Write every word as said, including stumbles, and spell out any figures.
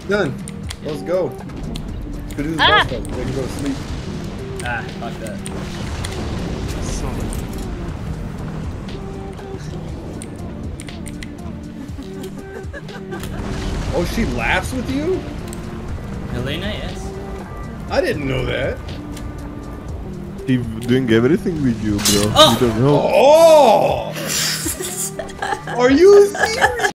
Done. Let's go. Let's go do this Ah! boss fight. We can go to sleep. Ah, fuck that. Oh, she laughs with you? Helena, yes. I didn't know that. He's doing everything with you, bro. Oh! You don't know. Oh! Are you serious?